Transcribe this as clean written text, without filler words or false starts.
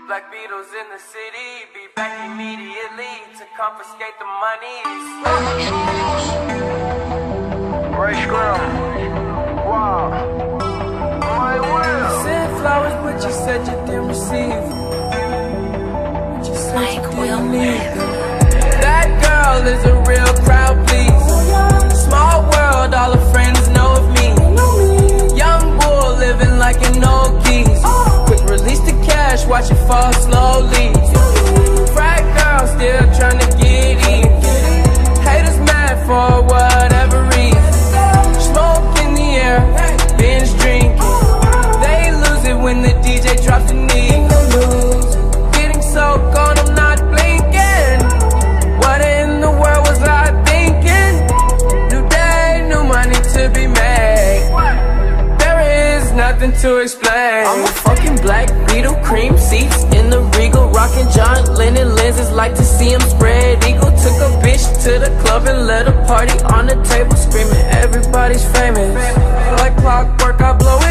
Black Beatles in the city, be back immediately to confiscate the monies. Ray Scrum. Wow. My will. Sent flowers, but you said you didn't receive. But you said you didn't need them. That girl is a real crowd, please. Small world, all her friends know of me. Young bull living like an old geese. Quick release the cash, watch it fall slowly. Frat girl still trying to get in. Haters mad for whatever reason. Smoke in the air, binge drinking. They lose it when the DJ drops the knee. Getting so gone, I'm not blinking. What in the world was I thinking? New day, new money to be made. There is nothing to explain. I'm a fucking Black Beetle, cream seats in the Regal, rocking John Lennon lenses, like to see him spread eagle. Took a bitch to the club and let a party on the table, screaming everybody's famous. Like clockwork, I blow it